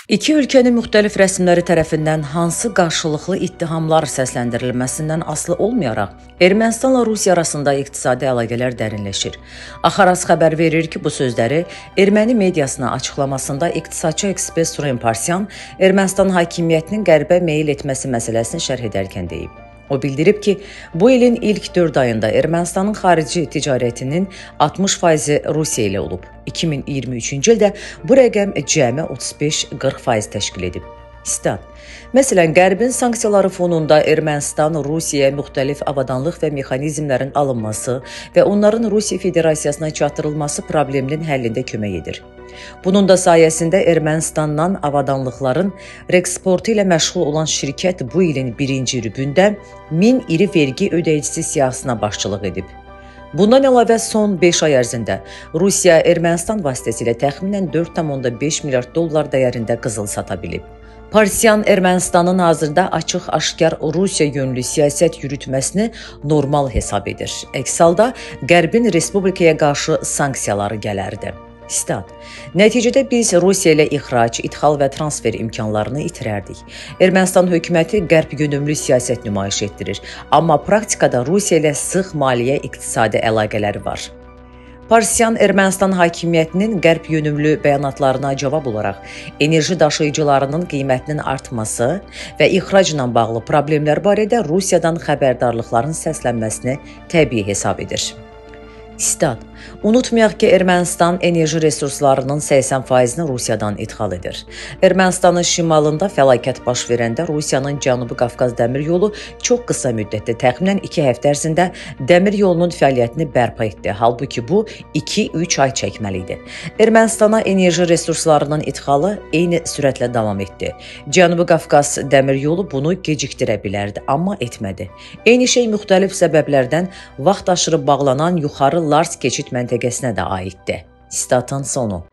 İki ölkənin müxtəlif rəsmləri tərəfindən hansı qarşılıqlı ittihamlar səsləndirilməsindən asılı olmayaraq, Ermənistanla Rusiya arasında iqtisadi əlaqələr dərinləşir. Axaras xəbər verir ki, bu sözləri erməni mediasına açıqlamasında iqtisadçı ekspert Suren Parsyan Ermənistan hakimiyyətinin qərbə meyil etməsi məsələsini şərh edərkən deyib. O bildirib ki, bu ilin ilk 4 ayında Ermənistanın xarici ticarətinin 60% Rusiya ilə olub. 2023-cü ildə bu rəqəm cəmi 35-40% təşkil edib. İstat. Məsələn, Qərbin sanksiyaları fonunda Ermənistan Rusiyaya müxtəlif avadanlıq və mexanizmlərin alınması və onların Rusiya Federasiyasına çatdırılması probleminin həllində kömək edir. Bunun da sayəsində Ermənistandan avadanlıqların reeksportu ilə məşğul olan şirkət bu ilin birinci rübündə 1000 iri vergi ödəyicisi siyahısına başçılıq edib. Bundan əlavə son 5 ay ərzində Rusiya Ermənistan vasitəsilə təxminən 4,5 milyard dollar dəyərində qızıl sata bilib. Parsyan Ermənistanın hazırda açıq-aşkar Rusiya yönlü siyasət yürütməsini normal hesab edir. Əks halda Qərbin Respublikaya qarşı sanksiyaları gələrdi. Stat. Nəticədə biz Rusiya ilə ixrac, idxal və transfer imkanlarını itirərdik. Ermənistan hökuməti qərb yönümlü siyasət nümayiş etdirir, amma praktikada Rusiya ilə sıx maliyyə iqtisadi əlaqələri var. Parsyan Ermənistan hakimiyyətinin qərb yönümlü bəyanatlarına cavab olaraq enerji daşıyıcılarının qiymətinin artması və ixracla bağlı problemlər barədə Rusiyadan xəbərdarlıqların səslənməsini təbii hesab edir. Stat. Unutmayaq ki, Ermənistan enerji resurslarının 80%-ni Rusiyadan idxal edir. Ermənistanın şimalında fəlakət baş verəndə Rusiyanın Cənubi Qafqaz dəmir yolu çox qısa müddətdə, təxminən 2 həftə ərzində dəmir yolunun fəaliyyətini bərpa etdi. Halbuki bu 2-3 ay çəkməli idi. Ermənistana enerji resurslarının idxalı eyni sürətlə davam etdi. Cənubi Qafqaz dəmir yolu bunu gecikdirə bilərdi, amma etmədi. Eyni şey müxtəlif səbəblərdən vaxt aşırı bağlanan yuxarı Lars keçid məntəqəsinə də aiddir. Statın sonu.